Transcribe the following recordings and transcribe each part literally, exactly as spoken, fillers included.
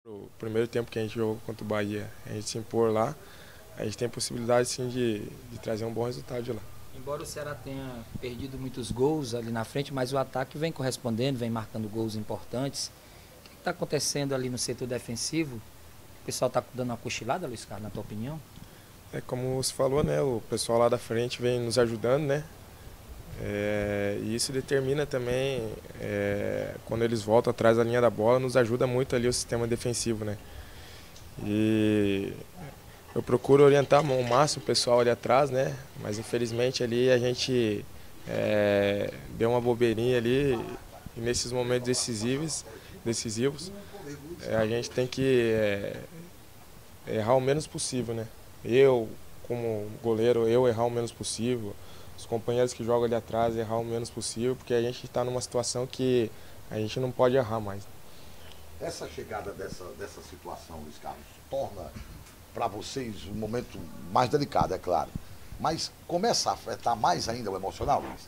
O primeiro tempo que a gente jogou contra o Bahia, a gente se impor lá, a gente tem possibilidade sim de, de trazer um bom resultado de lá. Embora o Ceará tenha perdido muitos gols ali na frente, mas o ataque vem correspondendo, vem marcando gols importantes. O que está acontecendo ali no setor defensivo? O pessoal está dando uma cochilada, Luiz Carlos, na tua opinião? É como você falou, né? O pessoal lá da frente vem nos ajudando, né? É, e isso determina também, é, quando eles voltam atrás da linha da bola, nos ajuda muito ali o sistema defensivo, né? E eu procuro orientar o máximo o pessoal ali atrás, né? Mas infelizmente ali a gente é, deu uma bobeirinha ali e nesses momentos decisivos, decisivos é, a gente tem que é, errar o menos possível, né? Eu, como goleiro, eu errar o menos possível, os companheiros que jogam ali atrás errar o menos possível, porque a gente está numa situação que a gente não pode errar mais. Essa chegada dessa, dessa situação, Luiz Carlos, torna para vocês um momento mais delicado, é claro. Mas começa a afetar mais ainda o emocional, Luiz?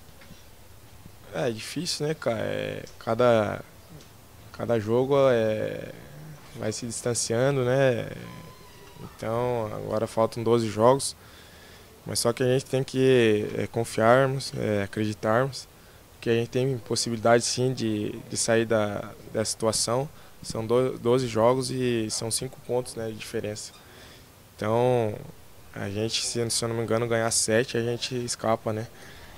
É difícil, né, cara? É, cada, cada jogo é, vai se distanciando, né? Então, agora faltam doze jogos. Mas só que a gente tem que é, confiarmos, é, acreditarmos, que a gente tem possibilidade sim de, de sair da, da situação. São doze jogos e são cinco pontos, né, de diferença. Então, a gente, se, se eu não me engano, ganhar sete, a gente escapa, né?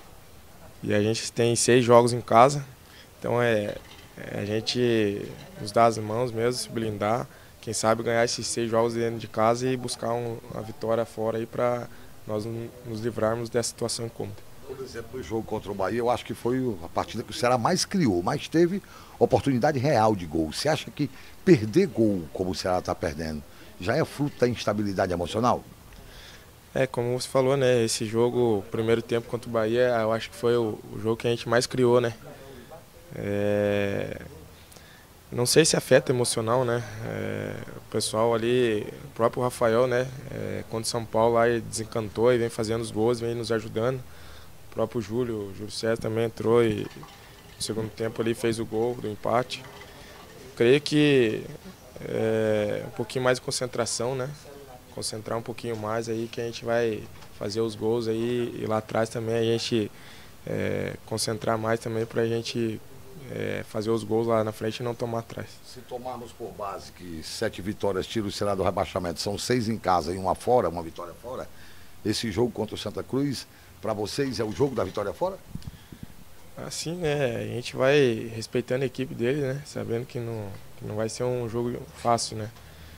E a gente tem seis jogos em casa, então é, é a gente nos dar as mãos mesmo, se blindar. Quem sabe ganhar esses seis jogos dentro de casa e buscar um, uma vitória fora aí para nós nos livrarmos dessa situação incômoda. Por exemplo, o jogo contra o Bahia, eu acho que foi a partida que o Ceará mais criou, mas teve oportunidade real de gol. Você acha que perder gol, como o Ceará está perdendo, já é fruto da instabilidade emocional? É, como você falou, né? Esse jogo, primeiro tempo contra o Bahia, eu acho que foi o, o jogo que a gente mais criou, né? É, não sei se afeta emocional, né? É, o pessoal ali, o próprio Rafael, né? É, contra o São Paulo lá, ele desencantou e vem fazendo os gols, vem nos ajudando. O próprio Júlio, o Júlio César também entrou e no segundo tempo ali fez o gol do empate. Creio que é, um pouquinho mais de concentração, né? Concentrar um pouquinho mais aí que a gente vai fazer os gols aí e lá atrás também a gente é, concentrar mais também para a gente é, fazer os gols lá na frente e não tomar atrás. Se tomarmos por base que sete vitórias tiram o Ceará do rebaixamento, são seis em casa e uma fora, uma vitória fora, esse jogo contra o Santa Cruz, para vocês é o jogo da vitória fora? Assim, né, a gente vai respeitando a equipe dele, né, sabendo que não, que não vai ser um jogo fácil, né.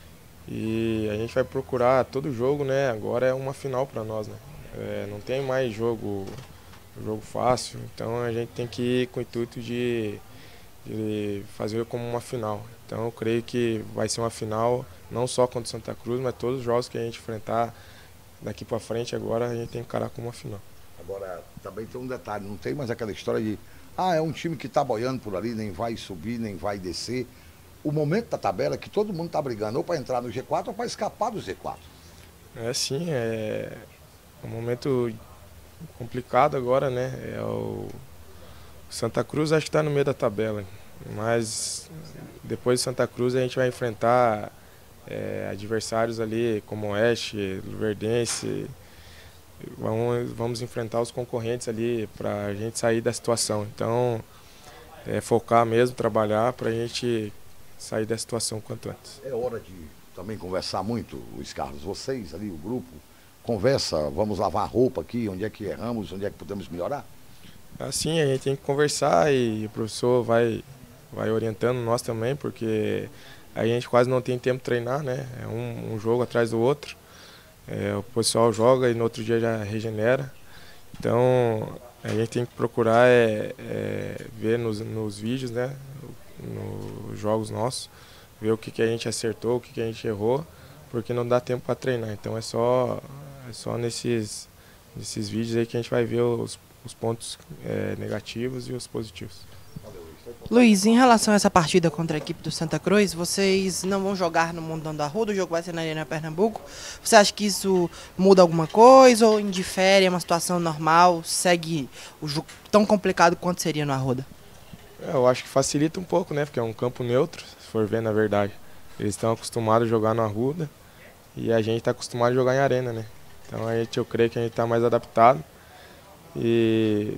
E a gente vai procurar todo jogo, né? Agora é uma final para nós, né? É, não tem mais jogo, jogo fácil, então a gente tem que ir com o intuito de, de fazer como uma final. Então eu creio que vai ser uma final, não só contra o Santa Cruz, mas todos os jogos que a gente enfrentar daqui para frente agora a gente tem que encarar como uma final. Agora, também tem um detalhe, não tem mais aquela história de ah, é um time que está boiando por ali, nem vai subir, nem vai descer. O momento da tabela é que todo mundo está brigando ou para entrar no G quatro ou para escapar do G quatro. É sim, é um momento complicado agora, né? É o Santa Cruz acho que está no meio da tabela, mas depois de Santa Cruz a gente vai enfrentar é, adversários ali como Oeste, Luverdense. Vamos, vamos enfrentar os concorrentes ali para a gente sair da situação. Então, é, focar mesmo, trabalhar para a gente sair da situação quanto antes. É hora de também conversar muito, Luiz Carlos. Vocês ali, o grupo, conversa, vamos lavar a roupa aqui, onde é que erramos, onde é que podemos melhorar? Assim, a gente tem que conversar e o professor vai, vai orientando nós também, porque a gente quase não tem tempo de treinar, né? É um, um jogo atrás do outro. É, o pessoal joga e no outro dia já regenera. Então, a gente tem que procurar é, é, ver nos, nos vídeos, né? Nos jogos nossos, ver o que, que a gente acertou, o que, que a gente errou, porque não dá tempo para treinar. Então é só, é só nesses, nesses vídeos aí que a gente vai ver os, os pontos é, negativos e os positivos. Luiz, em relação a essa partida contra a equipe do Santa Cruz, vocês não vão jogar no Mundão da Arruda, o jogo vai ser na Arena Pernambuco. Você acha que isso muda alguma coisa ou indifere, é uma situação normal, segue o jogo tão complicado quanto seria no Arruda? É, eu acho que facilita um pouco, né? Porque é um campo neutro, se for ver na verdade. eles estão acostumados a jogar no Arruda e a gente está acostumado a jogar em arena, né? Então a gente, eu creio que a gente está mais adaptado e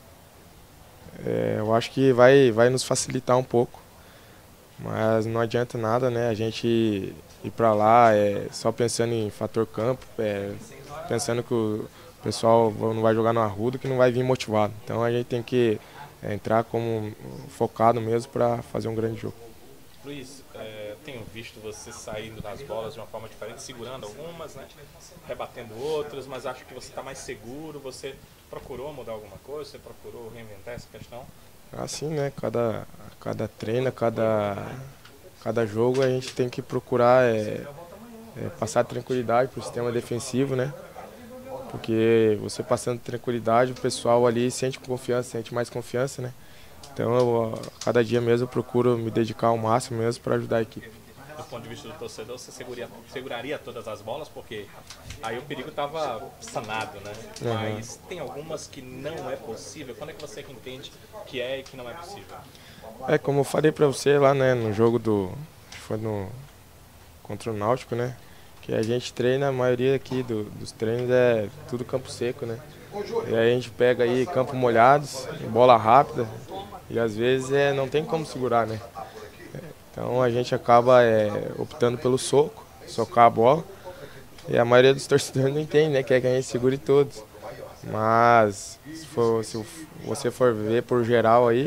é, eu acho que vai, vai nos facilitar um pouco, mas não adianta nada, né? A gente ir para lá é, só pensando em fator campo, é, pensando que o pessoal não vai jogar no Arruda, que não vai vir motivado. Então a gente tem que é, entrar como focado mesmo para fazer um grande jogo. Luiz, é, tenho visto você saindo nas bolas de uma forma diferente, segurando algumas, né, rebatendo outras, mas acho que você está mais seguro. Você procurou mudar alguma coisa? Você procurou reinventar essa questão? Assim, né? Cada, cada treino, cada, cada jogo a gente tem que procurar é, é, passar tranquilidade para o sistema defensivo, né? Porque você passando tranquilidade, o pessoal ali sente confiança, sente mais confiança, né? Então, eu, cada dia mesmo eu procuro me dedicar ao máximo mesmo para ajudar a equipe. Do ponto de vista do torcedor, você seguraria, seguraria todas as bolas? Porque aí o perigo estava sanado, né? Uhum. Mas tem algumas que não é possível. Quando é que você entende que é e que não é possível? É, como eu falei para você lá, né, no jogo do... foi no... contra o Náutico, né? Que a gente treina, a maioria aqui do, dos treinos é tudo campo seco, né? E aí a gente pega aí campo molhados, bola rápida, e às vezes é, não tem como segurar, né? Então a gente acaba é, optando pelo soco, socar a bola, e a maioria dos torcedores não entende, né? Quer que a gente segure todos. Mas se, for, se você for ver por geral aí,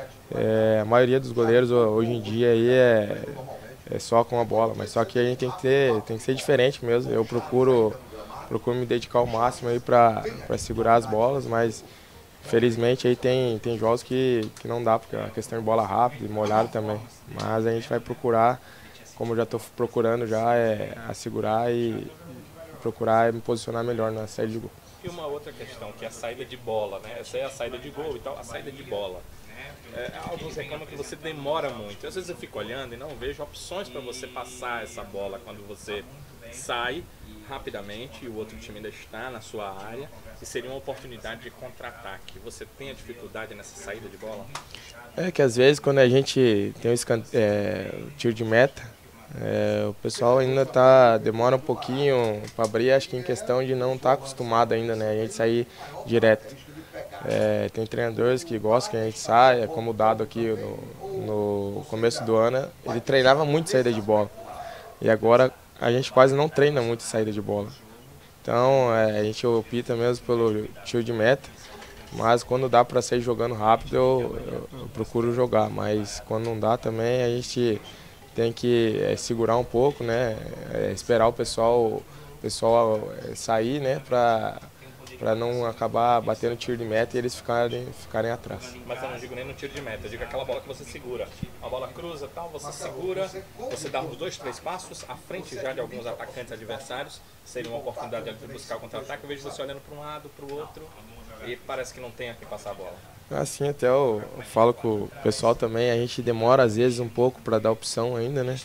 é, a maioria dos goleiros hoje em dia aí é... é só com a bola, mas só que a gente tem que ter, tem que ser diferente mesmo. Eu procuro, procuro me dedicar ao máximo aí para para segurar as bolas, mas felizmente aí tem tem jogos que que não dá, porque a questão de bola rápida e molhado também. Mas a gente vai procurar, como eu já estou procurando já, é a segurar e procurar me posicionar melhor na saída de gol. E uma outra questão, que é a saída de bola, né? Essa é a saída de gol e tal, a saída de bola. É, alguns reclamam que você demora muito. Às vezes eu fico olhando e não vejo opções para você passar essa bola quando você sai rapidamente e o outro time ainda está na sua área, e seria uma oportunidade de contra-ataque. Você tem a dificuldade nessa saída de bola? É que às vezes quando a gente tem o é, tiro de meta, é, o pessoal ainda tá, demora um pouquinho para abrir, acho que em questão de não estar tá acostumado ainda, né? A gente sair direto. É, tem treinadores que gostam que a gente saia, como o Dado aqui no, no começo do ano, ele treinava muito saída de bola. E agora a gente quase não treina muito saída de bola. Então é, a gente opta mesmo pelo tiro de meta, mas quando dá para sair jogando rápido eu, eu, eu procuro jogar, mas quando não dá também a gente tem que é, segurar um pouco, né? É, esperar o pessoal, o pessoal é, sair, né? Pra, para não acabar batendo tiro de meta e eles ficarem, ficarem atrás. Mas eu não digo nem no tiro de meta, eu digo aquela bola que você segura. A bola cruza, tal, você segura, você dá os dois, três passos à frente já de alguns atacantes adversários, seria uma oportunidade de buscar o contra-ataque. Eu vejo você olhando para um lado, para o outro, e parece que não tem a que passar a bola. Assim, até eu, eu falo com o pessoal também, a gente demora às vezes um pouco para dar opção ainda, né?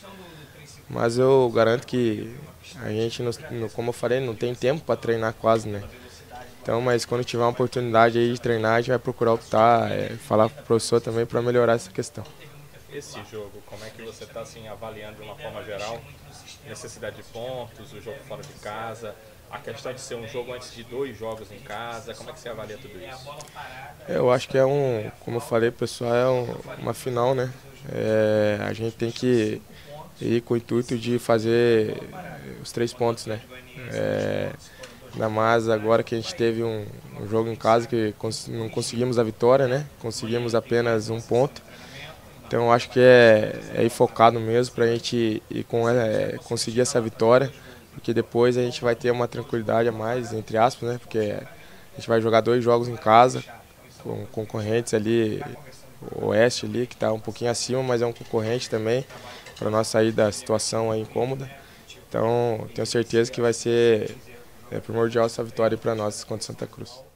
Mas eu garanto que a gente, no, no, como eu falei, não tem tempo para treinar quase, né? Então, mas quando tiver uma oportunidade aí de treinar, a gente vai procurar optar, é, falar para o professor também para melhorar essa questão. Esse jogo, como é que você está assim, avaliando de uma forma geral? Necessidade de pontos, o jogo fora de casa, a questão de ser um jogo antes de dois jogos em casa, como é que você avalia tudo isso? Eu acho que é um, como eu falei, pessoal, é um, uma final, né? É, a gente tem que ir com o intuito de fazer os três pontos, né? É, ainda mais agora que a gente teve um, um jogo em casa que cons não conseguimos a vitória, né? Conseguimos apenas um ponto. Então eu acho que é, é ir focado mesmo para a gente ir com, é, conseguir essa vitória, porque depois a gente vai ter uma tranquilidade a mais, entre aspas, né? Porque a gente vai jogar dois jogos em casa com concorrentes ali, o Oeste ali, que está um pouquinho acima, mas é um concorrente também, para nós sair da situação aí incômoda. Então tenho certeza que vai ser... é primordial essa vitória para nós contra Santa Cruz.